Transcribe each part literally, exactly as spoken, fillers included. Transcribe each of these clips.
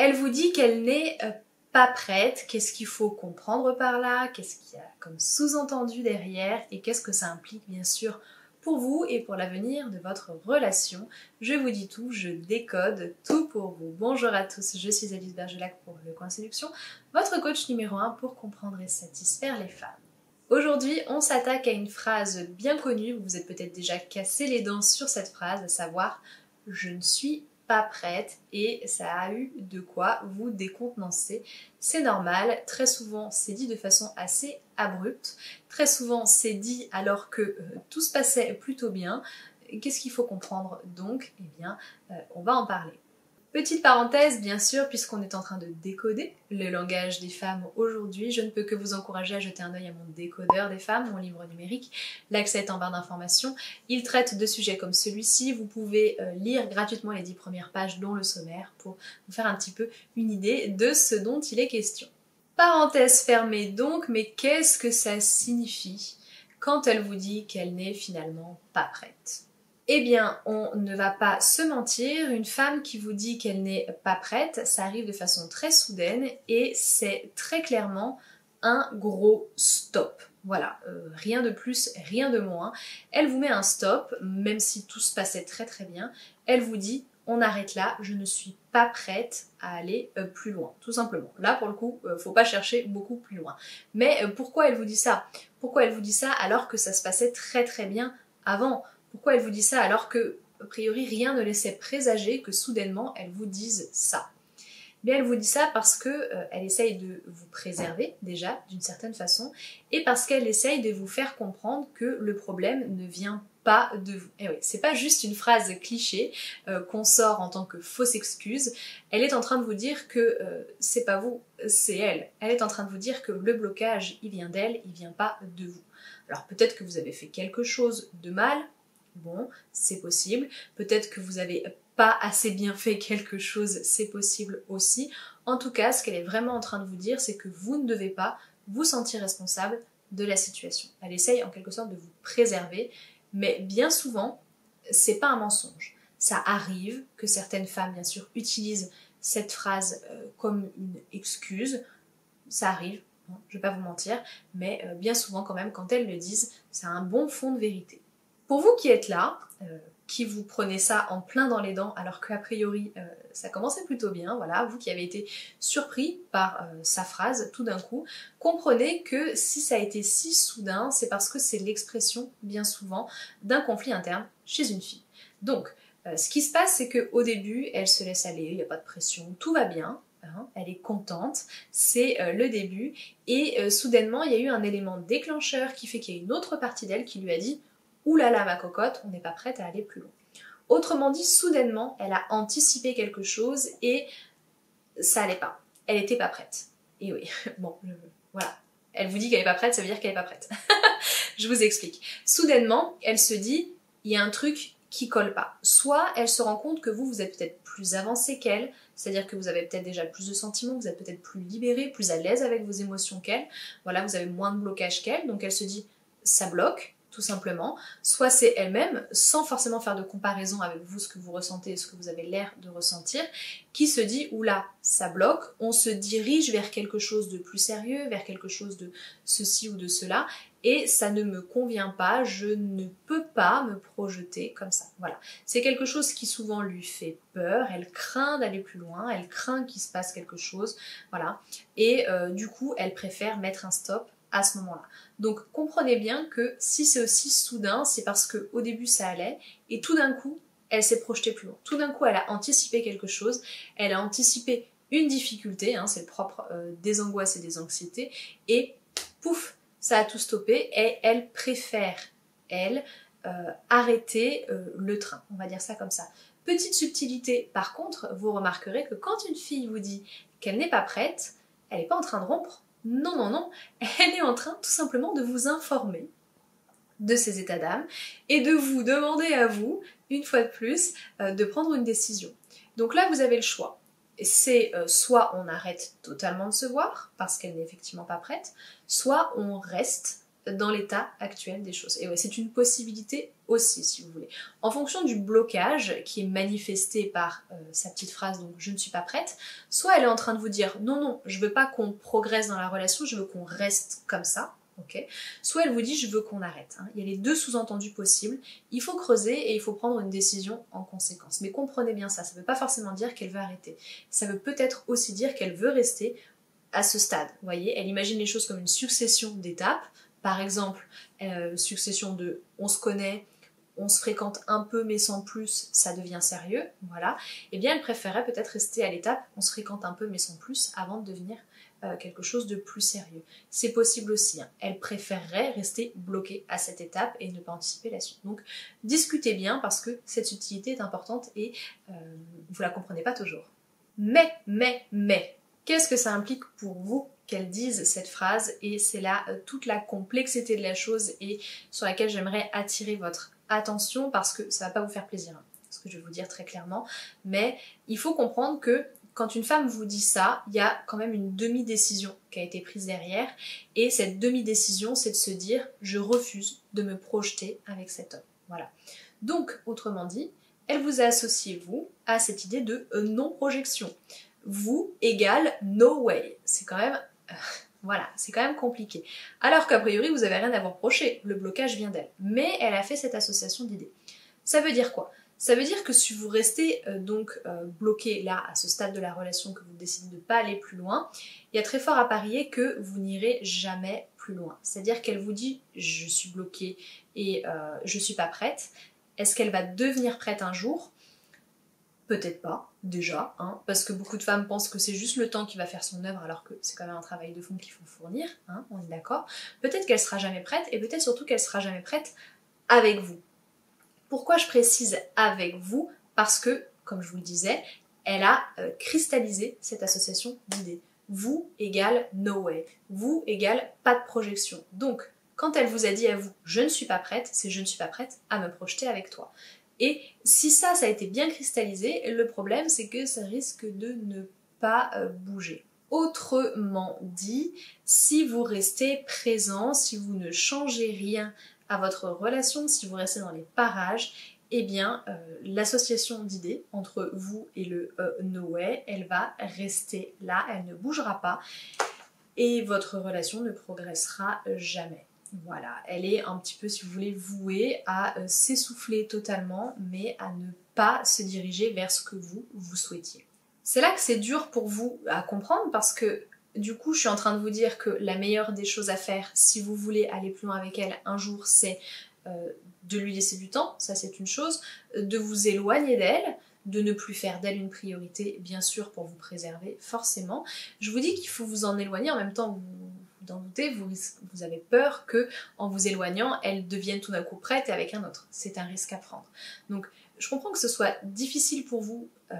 Elle vous dit qu'elle n'est euh, pas prête. Qu'est-ce qu'il faut comprendre par là? Qu'est-ce qu'il y a comme sous-entendu derrière? Et qu'est-ce que ça implique bien sûr pour vous et pour l'avenir de votre relation? Je vous dis tout, je décode tout pour vous. Bonjour à tous, je suis Alice Bergelac pour Le Coin Séduction, votre coach numéro un pour comprendre et satisfaire les femmes. Aujourd'hui, on s'attaque à une phrase bien connue, vous vous êtes peut-être déjà cassé les dents sur cette phrase, à savoir « je ne suis pas prête » et ça a eu de quoi vous décontenancer. C'est normal, très souvent c'est dit de façon assez abrupte, très souvent c'est dit alors que euh, tout se passait plutôt bien. Qu'est-ce qu'il faut comprendre donc? Eh bien, euh, on va en parler. Petite parenthèse, bien sûr, puisqu'on est en train de décoder le langage des femmes aujourd'hui, je ne peux que vous encourager à jeter un œil à mon décodeur des femmes, mon livre numérique. L'accès est en barre d'informations. Il traite de sujets comme celui-ci. Vous pouvez euh, lire gratuitement les dix premières pages, dont le sommaire, pour vous faire un petit peu une idée de ce dont il est question. Parenthèse fermée donc, mais qu'est-ce que ça signifie quand elle vous dit qu'elle n'est finalement pas prête ? Eh bien, on ne va pas se mentir, une femme qui vous dit qu'elle n'est pas prête, ça arrive de façon très soudaine et c'est très clairement un gros stop. Voilà, euh, rien de plus, rien de moins. Elle vous met un stop, même si tout se passait très très bien. Elle vous dit, on arrête là, je ne suis pas prête à aller euh, plus loin, tout simplement. Là, pour le coup, euh, faut pas chercher beaucoup plus loin. Mais euh, pourquoi elle vous dit ça? Pourquoi elle vous dit ça alors que ça se passait très très bien avant? Pourquoi elle vous dit ça alors que, a priori, rien ne laissait présager que soudainement elle vous dise ça? Mais elle vous dit ça parce que euh, elle essaye de vous préserver déjà d'une certaine façon et parce qu'elle essaye de vous faire comprendre que le problème ne vient pas de vous. Et oui, c'est pas juste une phrase cliché euh, qu'on sort en tant que fausse excuse. Elle est en train de vous dire que euh, c'est pas vous, c'est elle. Elle est en train de vous dire que le blocage, il vient d'elle, il vient pas de vous. Alors peut-être que vous avez fait quelque chose de mal. Bon, c'est possible. Peut-être que vous n'avez pas assez bien fait quelque chose, c'est possible aussi. En tout cas, ce qu'elle est vraiment en train de vous dire, c'est que vous ne devez pas vous sentir responsable de la situation. Elle essaye en quelque sorte de vous préserver, mais bien souvent, c'est pas un mensonge. Ça arrive que certaines femmes, bien sûr, utilisent cette phrase euh, comme une excuse. Ça arrive, hein, je vais pas vous mentir, mais euh, bien souvent quand même, quand elles le disent, ça a un bon fond de vérité. Pour vous qui êtes là, euh, qui vous prenez ça en plein dans les dents alors qu'a priori euh, ça commençait plutôt bien, voilà, vous qui avez été surpris par euh, sa phrase tout d'un coup, comprenez que si ça a été si soudain, c'est parce que c'est l'expression bien souvent d'un conflit interne chez une fille. Donc, euh, ce qui se passe, c'est qu'au début, elle se laisse aller, il n'y a pas de pression, tout va bien. Hein, elle est contente, c'est euh, le début, et euh, soudainement, il y a eu un élément déclencheur qui fait qu'il y a une autre partie d'elle qui lui a dit « Ouh là là, ma cocotte, on n'est pas prête à aller plus loin ». Autrement dit, soudainement, elle a anticipé quelque chose et ça allait pas. Elle était pas prête. Et oui, bon, je... voilà. Elle vous dit qu'elle est pas prête, ça veut dire qu'elle est pas prête. Je vous explique. Soudainement, elle se dit, il y a un truc qui colle pas. Soit elle se rend compte que vous, vous êtes peut-être plus avancé qu'elle, c'est-à-dire que vous avez peut-être déjà plus de sentiments, vous êtes peut-être plus libéré, plus à l'aise avec vos émotions qu'elle. Voilà, vous avez moins de blocage qu'elle, donc elle se dit, ça bloque, tout simplement. Soit c'est elle-même, sans forcément faire de comparaison avec vous, ce que vous ressentez et ce que vous avez l'air de ressentir, qui se dit, oula, ça bloque, on se dirige vers quelque chose de plus sérieux, vers quelque chose de ceci ou de cela, et ça ne me convient pas, je ne peux pas me projeter comme ça. Voilà. C'est quelque chose qui souvent lui fait peur, elle craint d'aller plus loin, elle craint qu'il se passe quelque chose, voilà. Et euh, du coup, elle préfère mettre un stop à ce moment-là. Donc comprenez bien que si c'est aussi soudain, c'est parce qu'au début ça allait, et tout d'un coup, elle s'est projetée plus loin. Tout d'un coup, elle a anticipé quelque chose, elle a anticipé une difficulté, hein, c'est le propre euh, des angoisses et des anxiétés, et pouf, ça a tout stoppé, et elle préfère, elle, euh, arrêter euh, le train, on va dire ça comme ça. Petite subtilité, par contre, vous remarquerez que quand une fille vous dit qu'elle n'est pas prête, elle n'est pas en train de rompre. Non, non, non, elle est en train tout simplement de vous informer de ses états d'âme et de vous demander à vous, une fois de plus, euh, de prendre une décision. Donc là, vous avez le choix. C'est euh, soit on arrête totalement de se voir, parce qu'elle n'est effectivement pas prête, soit on reste dans l'état actuel des choses. Et ouais, c'est une possibilité aussi, si vous voulez. En fonction du blocage qui est manifesté par euh, sa petite phrase, donc je ne suis pas prête, soit elle est en train de vous dire non, non, je veux pas qu'on progresse dans la relation, je veux qu'on reste comme ça, ok. Soit elle vous dit je veux qu'on arrête. Hein. Il y a les deux sous-entendus possibles, il faut creuser et il faut prendre une décision en conséquence. Mais comprenez bien ça, ça ne veut pas forcément dire qu'elle veut arrêter. Ça veut peut-être aussi dire qu'elle veut rester à ce stade. Vous voyez, elle imagine les choses comme une succession d'étapes. Par exemple, euh, succession de on se connaît, on se fréquente un peu mais sans plus, ça devient sérieux, voilà. Eh bien, elle préférerait peut-être rester à l'étape on se fréquente un peu mais sans plus avant de devenir euh, quelque chose de plus sérieux. C'est possible aussi, hein. Elle préférerait rester bloquée à cette étape et ne pas anticiper la suite. Donc, discutez bien parce que cette subtilité est importante et euh, vous la comprenez pas toujours. Mais, mais, mais, qu'est-ce que ça implique pour vous qu'elle dise cette phrase? Et c'est là euh, toute la complexité de la chose et sur laquelle j'aimerais attirer votre attention parce que ça va pas vous faire plaisir, hein, ce que je vais vous dire très clairement. Mais il faut comprendre que quand une femme vous dit ça, il y a quand même une demi-décision qui a été prise derrière. Et cette demi-décision, c'est de se dire je refuse de me projeter avec cet homme. Voilà. Donc, autrement dit, elle vous a associé, vous, à cette idée de euh, non-projection. Vous égale no way. C'est quand même... Euh, voilà, c'est quand même compliqué. Alors qu'a priori, vous n'avez rien à vous reprocher. Le blocage vient d'elle. Mais elle a fait cette association d'idées. Ça veut dire quoi? Ça veut dire que si vous restez euh, donc euh, bloqué là, à ce stade de la relation, que vous décidez de ne pas aller plus loin, il y a très fort à parier que vous n'irez jamais plus loin. C'est-à-dire qu'elle vous dit « je suis bloquée et euh, je suis pas prête ». Est-ce qu'elle va devenir prête un jour? Peut-être pas, déjà, hein, parce que beaucoup de femmes pensent que c'est juste le temps qui va faire son œuvre, alors que c'est quand même un travail de fond qu'il faut fournir, hein, on est d'accord. Peut-être qu'elle sera jamais prête, et peut-être surtout qu'elle sera jamais prête avec vous. Pourquoi je précise avec vous? Parce que, comme je vous le disais, elle a euh, cristallisé cette association d'idées. Vous égale no way, vous égale pas de projection. Donc, quand elle vous a dit à vous « je ne suis pas prête », c'est « je ne suis pas prête à me projeter avec toi ». Et si ça, ça a été bien cristallisé, le problème c'est que ça risque de ne pas euh, bouger. Autrement dit, si vous restez présent, si vous ne changez rien à votre relation, si vous restez dans les parages, eh bien euh, l'association d'idées entre vous et le euh, no way, elle va rester là, elle ne bougera pas et votre relation ne progressera jamais. Voilà, elle est un petit peu, si vous voulez, vouée à euh, s'essouffler totalement, mais à ne pas se diriger vers ce que vous, vous souhaitiez. C'est là que c'est dur pour vous à comprendre parce que du coup, je suis en train de vous dire que la meilleure des choses à faire si vous voulez aller plus loin avec elle un jour, c'est euh, de lui laisser du temps, ça c'est une chose, de vous éloigner d'elle, de ne plus faire d'elle une priorité, bien sûr, pour vous préserver, forcément. Je vous dis qu'il faut vous en éloigner, en même temps, vous vous en doutez, vous, vous avez peur que, en vous éloignant, elle devienne tout d'un coup prête et avec un autre. C'est un risque à prendre. Donc, je comprends que ce soit difficile pour vous euh,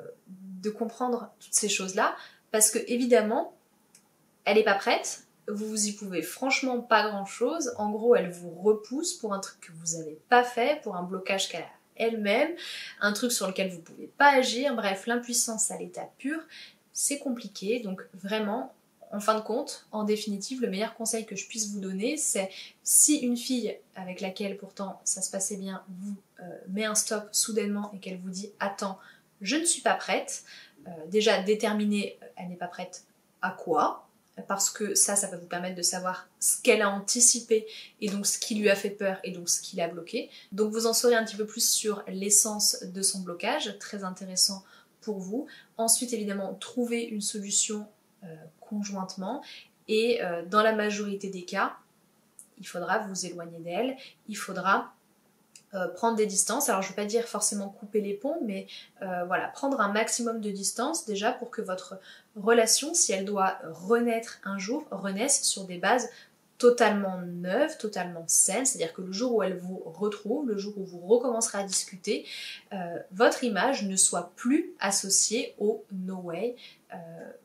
de comprendre toutes ces choses-là, parce que, évidemment, elle n'est pas prête, vous y pouvez franchement pas grand-chose. En gros, elle vous repousse pour un truc que vous n'avez pas fait, pour un blocage qu'elle a elle-même, un truc sur lequel vous ne pouvez pas agir, bref, l'impuissance à l'état pur, c'est compliqué, donc vraiment, en fin de compte, en définitive, le meilleur conseil que je puisse vous donner, c'est si une fille avec laquelle pourtant ça se passait bien vous euh, met un stop soudainement et qu'elle vous dit « attends, je ne suis pas prête euh, », déjà déterminer « elle n'est pas prête à quoi ?» parce que ça, ça va vous permettre de savoir ce qu'elle a anticipé et donc ce qui lui a fait peur et donc ce qui l'a bloqué. Donc vous en saurez un petit peu plus sur l'essence de son blocage, très intéressant pour vous. Ensuite, évidemment, trouver une solution euh, conjointement et euh, dans la majorité des cas, il faudra vous éloigner d'elle, il faudra Euh, prendre des distances. Alors je ne veux pas dire forcément couper les ponts, mais euh, voilà, prendre un maximum de distance déjà pour que votre relation, si elle doit renaître un jour, renaisse sur des bases totalement neuves, totalement saines, c'est-à-dire que le jour où elle vous retrouve, le jour où vous recommencerez à discuter, euh, votre image ne soit plus associée au no way euh,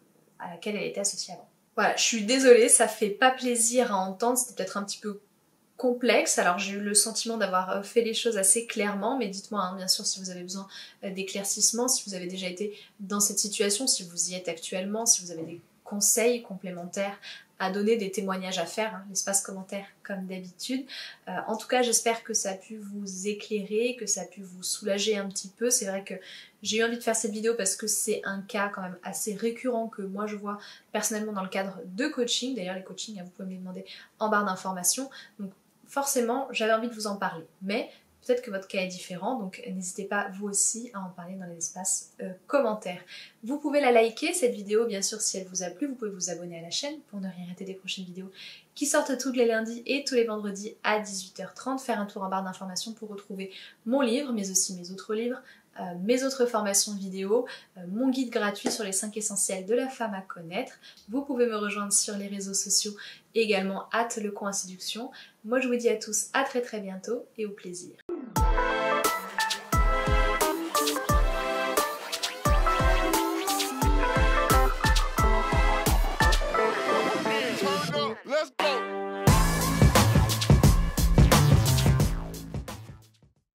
à laquelle elle était associée avant. Voilà, je suis désolée, ça fait pas plaisir à entendre, c'était peut-être un petit peu complexe, alors j'ai eu le sentiment d'avoir fait les choses assez clairement, mais dites-moi hein, bien sûr si vous avez besoin d'éclaircissement, si vous avez déjà été dans cette situation, si vous y êtes actuellement, si vous avez des conseils complémentaires à donner, des témoignages à faire, hein, l'espace commentaire comme d'habitude. Euh, en tout cas, j'espère que ça a pu vous éclairer, que ça a pu vous soulager un petit peu. C'est vrai que j'ai eu envie de faire cette vidéo parce que c'est un cas quand même assez récurrent que moi je vois personnellement dans le cadre de coaching. D'ailleurs, les coachings, vous pouvez me les demander en barre d'informations. Donc forcément, j'avais envie de vous en parler. Mais peut-être que votre cas est différent, donc n'hésitez pas vous aussi à en parler dans les espaces euh, commentaires. Vous pouvez la liker cette vidéo bien sûr si elle vous a plu, vous pouvez vous abonner à la chaîne pour ne rien rater des prochaines vidéos qui sortent tous les lundis et tous les vendredis à dix-huit heures trente. Faire un tour en barre d'informations pour retrouver mon livre, mais aussi mes autres livres, euh, mes autres formations vidéo, euh, mon guide gratuit sur les cinq essentiels de la femme à connaître. Vous pouvez me rejoindre sur les réseaux sociaux également, hâte le coin séduction. Moi je vous dis à tous à très très bientôt et au plaisir.